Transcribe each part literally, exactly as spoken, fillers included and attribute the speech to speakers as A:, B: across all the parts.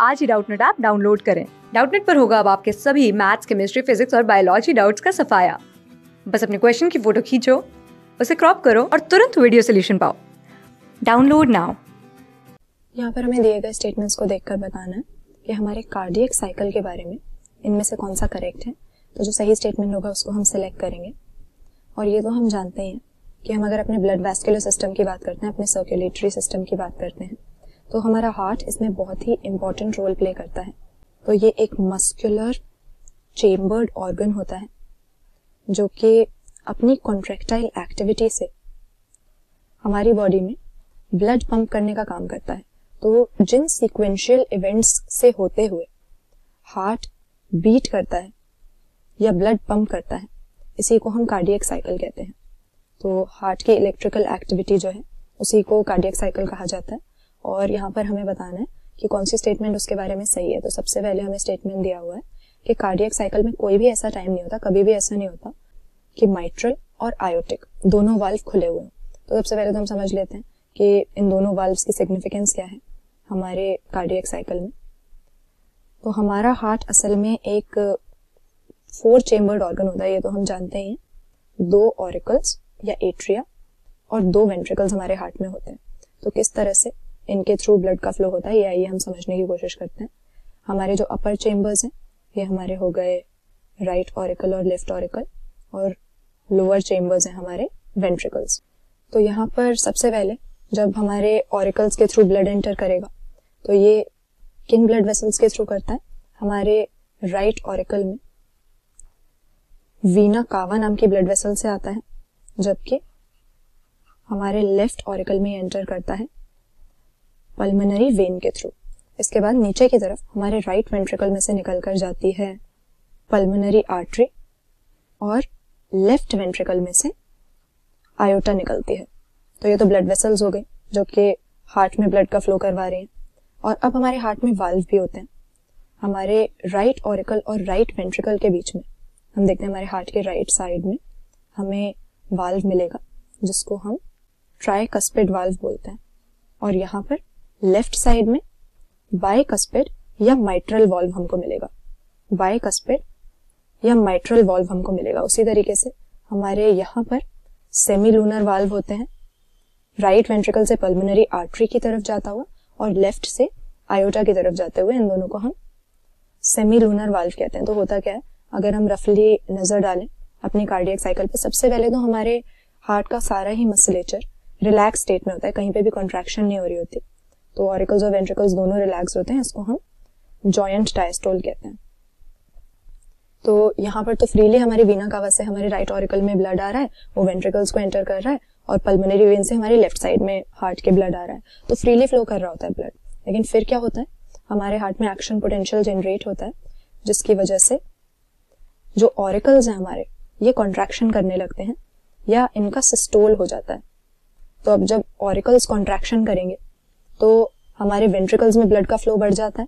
A: आज ही Doubtnut app download करें। डाउटनेट पर होगा अब आपके सभी मैथ्स, केमिस्ट्री, फिजिक्स और बायोलॉजी डाउट्स का सफाया। बस अपने क्वेश्चन की फोटो खींचो, उसे क्रॉप करो और तुरंत वीडियो सोल्यूशन पाओ। Download now.
B: यहाँ पर हमें दिए गए स्टेटमेंट्स को देखकर बताना है कि हमारे कार्डियक साइकिल के बारे में इनमें से कौन सा करेक्ट है। तो जो सही स्टेटमेंट होगा उसको हम सिलेक्ट करेंगे। और ये तो हम जानते हैं कि हम अगर अपने ब्लड वैस्कुलर सिस्टम की बात करते हैं, अपने सर्कुलेटरी सिस्टम की बात करते हैं, तो हमारा हार्ट इसमें बहुत ही इंपॉर्टेंट रोल प्ले करता है। तो ये एक मस्कुलर चेम्बर्ड ऑर्गन होता है जो कि अपनी कॉन्ट्रैक्टाइल एक्टिविटी से हमारी बॉडी में ब्लड पंप करने का काम करता है। तो जिन सीक्वेंशियल इवेंट्स से होते हुए हार्ट बीट करता है या ब्लड पंप करता है, इसी को हम कार्डियक साइकिल कहते हैं। तो हार्ट की इलेक्ट्रिकल एक्टिविटी जो है उसी को कार्डियक साइकिल कहा जाता है। और यहाँ पर हमें बताना है कि कौन सी स्टेटमेंट उसके बारे में सही है। तो सबसे पहले हमें स्टेटमेंट दिया हुआ है कि कार्डियक साइकिल में कोई भी ऐसा टाइम नहीं होता, कभी भी ऐसा नहीं होता कि माइट्रल और आयोटिक दोनों वाल्व खुले हुए हैं। तो सबसे पहले तो हम समझ लेते हैं कि इन दोनों वाल्व्स की सिग्निफिकेंस क्या है हमारे कार्डियक साइकिल में। तो हमारा हार्ट असल में एक फोर चेम्बर्ड ऑर्गन होता है, ये तो हम जानते ही हैं। दो ऑरिकल्स या एट्रिया और दो वेंट्रिकल्स हमारे हार्ट में होते हैं। तो किस तरह से इनके थ्रू ब्लड का फ्लो होता है ये आइए हम समझने की कोशिश करते हैं। हमारे जो अपर चेम्बर्स हैं ये हमारे हो गए राइट ऑरिकल और लेफ्ट ऑरिकल, और लोअर चेम्बर्स हैं हमारे वेंट्रिकल्स। तो यहाँ पर सबसे पहले जब हमारे ऑरिकल्स के थ्रू ब्लड एंटर करेगा तो ये किन ब्लड वेसल्स के थ्रू करता है। हमारे राइट ऑरिकल में वीना कावा नाम की ब्लड वेसल से आता है, जबकि हमारे लेफ्ट ऑरिकल में एंटर करता है पल्मोनरी वेन के थ्रू। इसके बाद नीचे की तरफ हमारे राइट वेंट्रिकल में से निकलकर जाती है पल्मोनरी आर्टरी, और लेफ्ट वेंट्रिकल में से आयोटा निकलती है। तो ये तो ब्लड वेसल्स हो गई जो कि हार्ट में ब्लड का फ्लो करवा रही हैं। और अब हमारे हार्ट में वाल्व भी होते हैं। हमारे राइट ऑरिकल और राइट वेंट्रिकल के बीच में हम देखते हैं हमारे हार्ट के राइट साइड में हमें वाल्व मिलेगा जिसको हम ट्राइकस्पिड वाल्व बोलते हैं। और यहाँ पर लेफ्ट साइड में बाइकस्पिड या माइट्रल वाल्व हमको मिलेगा। बाइकस्पिड या माइट्रल वाल्व हमको मिलेगा। उसी तरीके से हमारे यहाँ पर सेमीलूनर वाल्व होते हैं, राइट वेंट्रिकल से पल्मोनरी आर्टरी की तरफ जाता हुआ और लेफ्ट से आयोटा की तरफ जाते हुए। इन दोनों को हम सेमीलूनर वाल्व कहते हैं। तो होता क्या है, अगर हम रफली नजर डालें अपनी कार्डियक साइकिल पे, सबसे पहले तो हमारे हार्ट का सारा ही मसलेचर रिलैक्स स्टेट में होता है, कहीं पे भी कॉन्ट्रैक्शन नहीं हो रही होती। तो ऑरिकल्स और वेंट्रिकल्स दोनों रिलैक्स होते हैं। इसको हम जॉइंट डायस्टोल कहते हैं। तो यहाँ पर तो फ्रीली हमारी वीना कावा से हमारे राइट ऑरिकल में ब्लड आ रहा है, वो वेंट्रिकल्स को एंटर कर रहा है, और पल्मोनरी वेन से हमारे लेफ्ट साइड में हार्ट के ब्लड आ रहा है। तो फ्रीली फ्लो कर रहा होता है ब्लड। लेकिन फिर क्या होता है, हमारे हार्ट में एक्शन पोटेंशियल जनरेट होता है, जिसकी वजह से जो ऑरिकल्स हैं हमारे ये कॉन्ट्रैक्शन करने लगते हैं या इनका सिस्टोल हो जाता है। तो अब जब ऑरिकल्स कॉन्ट्रैक्शन करेंगे तो हमारे वेंट्रिकल्स में ब्लड का फ्लो बढ़ जाता है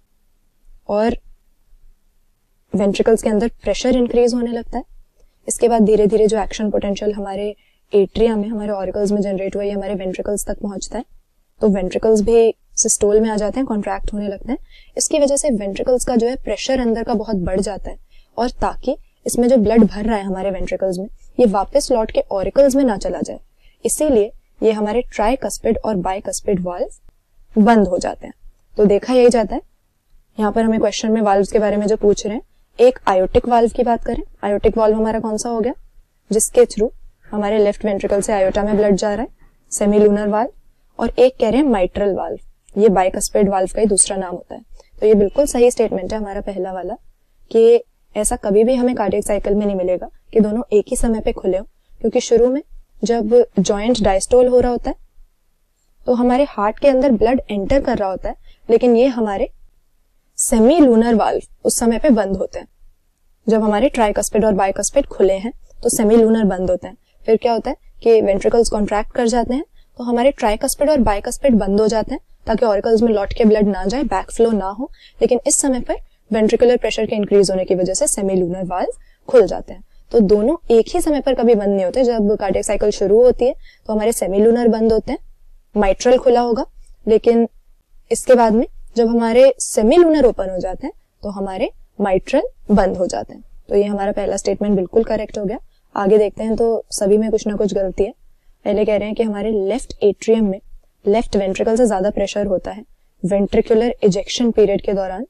B: और वेंट्रिकल्स के अंदर प्रेशर इंक्रीज होने लगता है। इसके बाद धीरे धीरे जो एक्शन पोटेंशियल हमारे एट्रिया में हमारे ऑरिकल्स में जनरेट हुआ ये हमारे वेंट्रिकल्स तक पहुंचता है। तो वेंट्रिकल्स भी सिस्टोल में आ जाते हैं, कॉन्ट्रैक्ट होने लगते हैं। इसकी वजह से वेंट्रिकल्स का जो है प्रेशर अंदर का बहुत बढ़ जाता है, और ताकि इसमें जो ब्लड भर रहा है हमारे वेंट्रिकल्स में ये वापस लौट के ऑरिकल्स में ना चला जाए, इसीलिए ये हमारे ट्राइकस्पिड और बाइकस्पिड वाल्व बंद हो जाते हैं। तो देखा यही जाता है। यहाँ पर हमें क्वेश्चन में वाल्व्स के बारे में जो पूछ रहे हैं, एक आयोटिक वाल्व की बात करें। आयोटिक वाल्व हमारा कौन सा हो गया, जिसके थ्रू हमारे लेफ्ट वेंट्रिकल से आयोटा में ब्लड जा रहा है, सेमीलूनर वाल्व। और एक कह रहे हैं माइट्रल वाल्व, ये बाइकस्पिड वाल्व का ही दूसरा नाम होता है। तो ये बिल्कुल सही स्टेटमेंट है हमारा पहला वाला, कि ऐसा कभी भी हमें कार्डियक साइकिल में नहीं मिलेगा कि दोनों एक ही समय पे खुले हो, क्योंकि शुरू में जब जॉइंट डायस्टोल हो रहा होता है तो हमारे हार्ट के अंदर ब्लड एंटर कर रहा होता है, लेकिन ये हमारे सेमीलूनर वाल्व उस समय पे बंद होते हैं। जब हमारे ट्राइकस्पिड और बाइकस्पिड खुले हैं तो सेमीलूनर बंद होते हैं। फिर क्या होता है कि वेंट्रिकल्स कॉन्ट्रैक्ट कर जाते हैं, तो हमारे ट्राइकस्पिड और बाइकस्पिड बंद हो जाते हैं ताकि ऑरिकल्स में लौट के ब्लड ना जाए, बैक फ्लो ना हो। लेकिन इस समय पर वेंट्रिकुलर प्रेशर के इंक्रीज होने की वजह से सेमीलूनर वाल्व खुल जाते हैं। तो दोनों एक ही समय पर कभी बंद नहीं होते। जब कार्डियक साइकिल शुरू होती है तो हमारे सेमीलूनर बंद होते हैं, माइट्रल खुला होगा, लेकिन इसके बाद में जब हमारे सेमी लूनर ओपन हो जाते हैं तो हमारे माइट्रल बंद हो जाते हैं। तो ये हमारा पहला स्टेटमेंट बिल्कुल करेक्ट हो गया। आगे देखते हैं तो सभी में कुछ ना कुछ गलती है। पहले कह रहे हैं कि हमारे लेफ्ट एट्रियम में लेफ्ट वेंट्रिकल से ज्यादा प्रेशर होता है वेंट्रिकुलर इजेक्शन पीरियड के दौरान।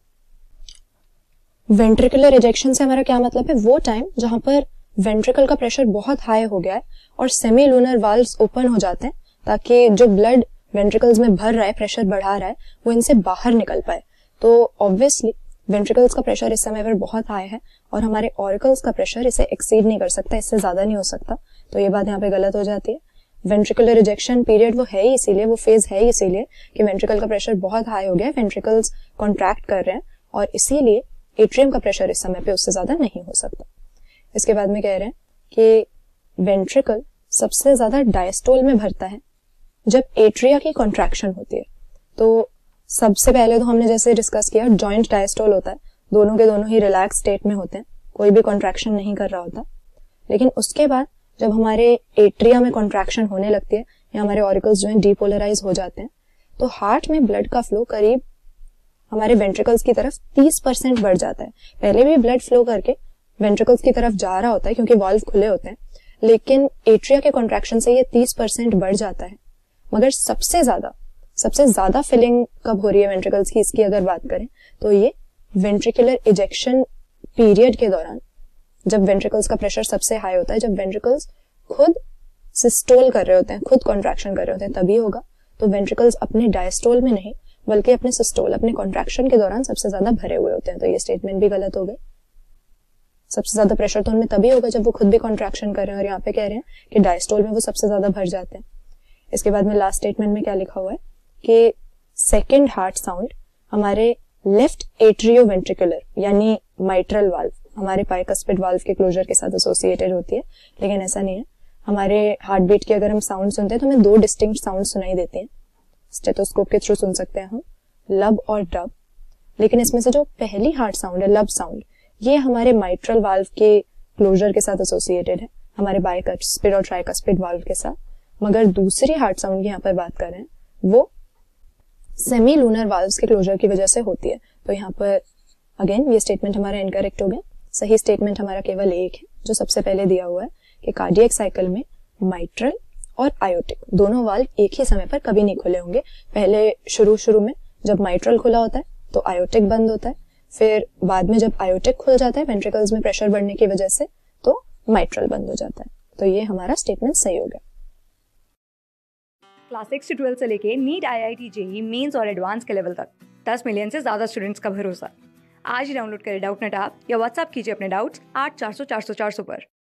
B: वेंट्रिकुलर इजेक्शन से हमारा क्या मतलब है? वो टाइम जहां पर वेंट्रिकल का प्रेशर बहुत हाई हो गया है और सेमी लूनर वाल्व्स ओपन हो जाते हैं ताकि जो ब्लड वेंट्रिकल्स में भर रहा है, प्रेशर बढ़ा रहा है, वो इनसे बाहर निकल पाए। तो ऑब्वियसली वेंट्रिकल्स का प्रेशर इस समय पर बहुत हाई है और हमारे ऑरिकल्स का प्रेशर इसे एक्सीड नहीं कर सकता, इससे ज्यादा नहीं हो सकता। तो ये बात यहाँ पे गलत हो जाती है। वेंट्रिकुलर इजेक्शन पीरियड वो है ही इसीलिए, वो फेज है ही इसीलिए कि वेंट्रिकल का प्रेशर बहुत हाई हो गया है, वेंट्रिकल्स कॉन्ट्रैक्ट कर रहे हैं और इसीलिए एट्रियम का प्रेशर इस समय पे उससे ज्यादा नहीं हो सकता। इसके बाद में कह रहे हैं कि वेंट्रिकल सबसे ज्यादा डायस्टोल में भरता है जब एट्रिया की कॉन्ट्रैक्शन होती है। तो सबसे पहले तो हमने जैसे डिस्कस किया जॉइंट डायस्टोल होता है, दोनों के दोनों ही रिलैक्स स्टेट में होते हैं, कोई भी कॉन्ट्रैक्शन नहीं कर रहा होता। लेकिन उसके बाद जब हमारे एट्रिया में कॉन्ट्रैक्शन होने लगती है या हमारे ऑरिकल्स जो है डीपोलराइज हो जाते हैं तो हार्ट में ब्लड का फ्लो करीब हमारे वेंट्रिकल्स की तरफ तीस परसेंट बढ़ जाता है। पहले भी ब्लड फ्लो करके वेंट्रिकल्स की तरफ जा रहा होता है क्योंकि वाल्व खुले होते हैं, लेकिन एट्रिया के कॉन्ट्रैक्शन से ये तीस परसेंट बढ़ जाता है। मगर सबसे ज्यादा सबसे ज्यादा फिलिंग कब हो रही है वेंट्रिकल्स की, इसकी अगर बात करें तो ये वेंट्रिकुलर इजेक्शन पीरियड के दौरान, जब वेंट्रिकल्स का प्रेशर सबसे हाई होता है, जब वेंट्रिकल्स खुद सिस्टोल कर रहे होते हैं, खुद कॉन्ट्रैक्शन कर रहे होते हैं, तभी होगा। तो वेंट्रिकल्स अपने डायस्टोल में नहीं बल्कि अपने सिस्टोल, अपने कॉन्ट्रैक्शन के दौरान सबसे ज्यादा भरे हुए होते हैं। तो ये स्टेटमेंट भी गलत हो गई। सबसे ज्यादा प्रेशर तो उनमें तभी होगा जब वो खुद भी कॉन्ट्रैक्शन कर रहे हैं और यहाँ पे कह रहे हैं कि डायस्टोल में वो सबसे ज्यादा भर जाते हैं। इसके बाद में लास्ट स्टेटमेंट में क्या लिखा हुआ है कि सेकेंड हार्ट साउंड हमारे लेफ्ट एट्रियो वेंट्रिकुलर यानी माइट्रल वाल्व, हमारे बाइकस्पिड वाल्व के क्लोजर के साथ एसोसिएटेड होती है। लेकिन ऐसा नहीं है। हमारे हार्ट बीट की अगर हम साउंड सुनते हैं तो हमें दो डिस्टिंक्ट साउंड सुनाई देते हैं। स्टेथोस्कोप के थ्रू सुन सकते हैं हम, लब और डब। लेकिन इसमें से जो पहली हार्ट साउंड है, लब साउंड, ये हमारे माइट्रल वाल्व के क्लोजर के साथ एसोसिएटेड है, हमारे बाइकस्पिड और ट्राइकस्पिड वाल्व के साथ। मगर दूसरी हार्ट साउंड की यहाँ पर बात कर रहे हैं वो सेमी लूनर वाल्व्स के क्लोजर की वजह से होती है। तो यहाँ पर अगेन ये स्टेटमेंट हमारा इनकरेक्ट हो गया। सही स्टेटमेंट हमारा केवल एक है जो सबसे पहले दिया हुआ है कि कार्डियक साइकिल में माइट्रल और आयोटिक दोनों वाल्व एक ही समय पर कभी नहीं खुले होंगे। पहले शुरू शुरू में जब माइट्रल खुला होता है तो आयोटिक बंद होता है, फिर बाद में जब आयोटिक खुल जाता है वेंट्रिकल्स में प्रेशर बढ़ने की वजह से तो माइट्रल बंद हो जाता है। तो ये हमारा स्टेटमेंट सही हो गया।
A: क्लास सिक्स से ट्वेल्थ से लेके NEET, I I T, JEE, mains और एडवांस के लेवल तक दस मिलियन से ज्यादा स्टूडेंट्स का भरोसा। आज ही डाउनलोड करें डाउटनेट ऐप या व्हाट्सएप कीजिए अपने डाउट्स आठ चार सौ चार सौ चार सौ पर।